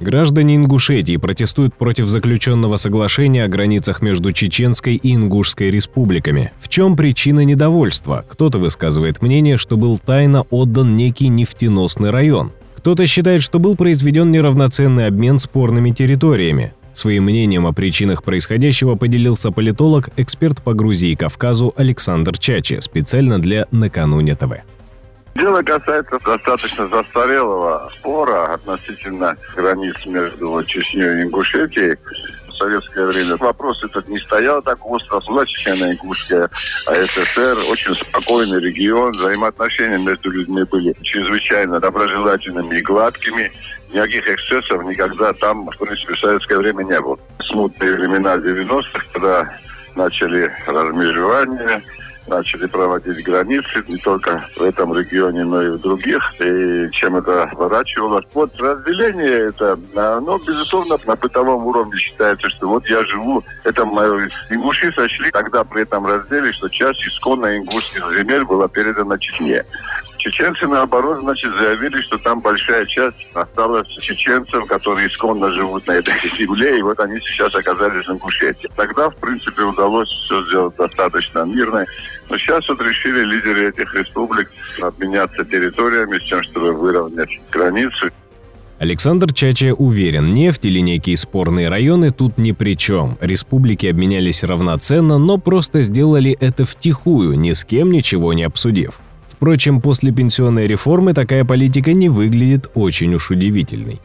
Граждане Ингушетии протестуют против заключенного соглашения о границах между Чеченской и Ингушской республиками. В чем причина недовольства? Кто-то высказывает мнение, что был тайно отдан некий нефтеносный район. Кто-то считает, что был произведен неравноценный обмен спорными территориями. Своим мнением о причинах происходящего поделился политолог, эксперт по Грузии и Кавказу Александр Чаче специально для «Накануне ТВ». Дело касается достаточно застарелого спора относительно границ между Чечней и Ингушетией. В советское время вопрос этот не стоял так остро. Была Чечено-Ингушская АССР, очень спокойный регион. Взаимоотношения между людьми были чрезвычайно доброжелательными и гладкими. Никаких эксцессов никогда там, в принципе, в советское время не было. Смутные времена 90-х, когда начали размежевание, начали проводить границы не только в этом регионе, но и в других. И чем это оборачивалось? Вот разделение это, но, безусловно, на бытовом уровне считается, что вот я живу, это мое... Ингуши сочли тогда при этом разделе, что часть исконно ингушских земель была передана Чечне. Чеченцы, наоборот, заявили, что там большая часть осталась чеченцам, которые исконно живут на этой земле, и вот они сейчас оказались в Ингушетии. Тогда, в принципе, удалось все сделать достаточно мирно. Но сейчас вот решили лидеры этих республик обменяться территориями с тем, чтобы выровнять границу. Александр Чаче уверен, нефть или некие спорные районы тут ни при чем. Республики обменялись равноценно, но просто сделали это втихую, ни с кем ничего не обсудив. Впрочем, после пенсионной реформы такая политика не выглядит очень уж удивительной.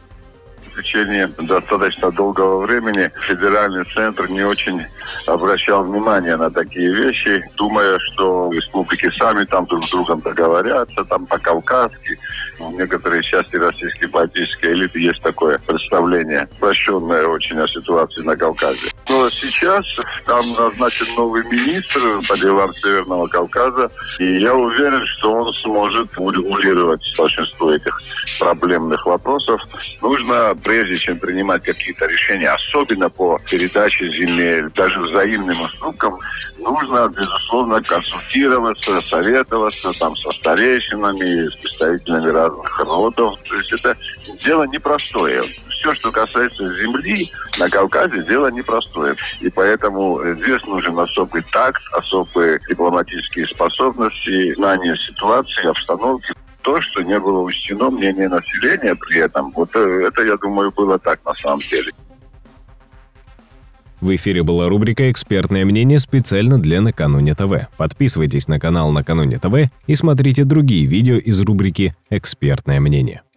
В течение достаточно долгого времени федеральный центр не очень обращал внимание на такие вещи, думая, что республики сами там друг с другом договорятся, там по-кавказски. В некоторые части российской политической элиты есть такое представление, упрощенное очень о ситуации на Кавказе. Но сейчас там назначен новый министр по делам Северного Кавказа, и я уверен, что он сможет урегулировать большинство этих проблемных вопросов. Нужно, прежде чем принимать какие-то решения, особенно по передаче земель, даже взаимным уступкам, нужно, безусловно, консультироваться, советоваться там со старейшинами, с представителями разных родов. То есть это дело непростое. Все, что касается земли на Кавказе, дело непростое. И поэтому здесь нужен особый такт, особые дипломатические способности, знание ситуации, обстановки. То, что не было учтено мнение населения при этом, вот это, я думаю, было так на самом деле. В эфире была рубрика «Экспертное мнение» специально для «Накануне ТВ». Подписывайтесь на канал «Накануне ТВ» и смотрите другие видео из рубрики «Экспертное мнение».